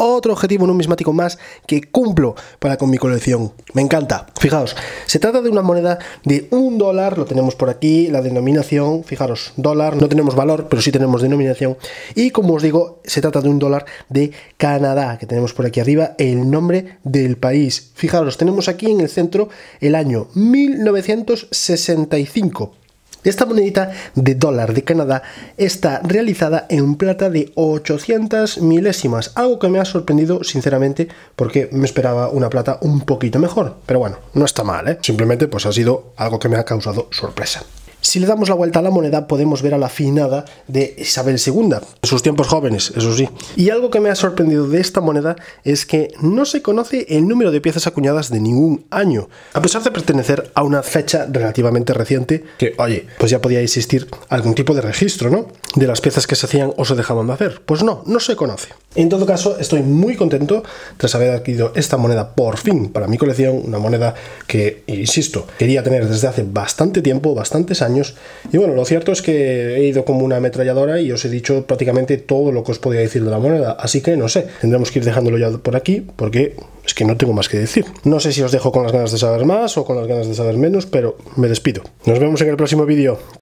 otro objetivo numismático más que cumplo para con mi colección. Me encanta. Fijaos, se trata de una moneda de $1, lo tenemos por aquí, la denominación, fijaros, dólar, no tenemos valor, pero sí tenemos denominación. Y como os digo, se trata de $1 de Canadá, que tenemos por aquí arriba el nombre del país. Fijaros, tenemos aquí en el centro el año 1965. Esta monedita de dólar de Canadá está realizada en plata de 800 milésimas, algo que me ha sorprendido sinceramente porque me esperaba una plata un poquito mejor, pero bueno, no está mal, ¿eh? Simplemente pues ha sido algo que me ha causado sorpresa. Si le damos la vuelta a la moneda podemos ver a la finada de Isabel II, en sus tiempos jóvenes, eso sí. Y algo que me ha sorprendido de esta moneda es que no se conoce el número de piezas acuñadas de ningún año, a pesar de pertenecer a una fecha relativamente reciente que, oye, pues ya podía existir algún tipo de registro, ¿no? De las piezas que se hacían o se dejaban de hacer. Pues no, no se conoce. En todo caso, estoy muy contento tras haber adquirido esta moneda por fin para mi colección, una moneda que, insisto, quería tener desde hace bastante tiempo, bastantes años. Y bueno, lo cierto es que he ido como una ametralladora y os he dicho prácticamente todo lo que os podía decir de la moneda, así que no sé, tendremos que ir dejándolo ya por aquí porque es que no tengo más que decir. No sé si os dejo con las ganas de saber más o con las ganas de saber menos, pero me despido. Nos vemos en el próximo vídeo.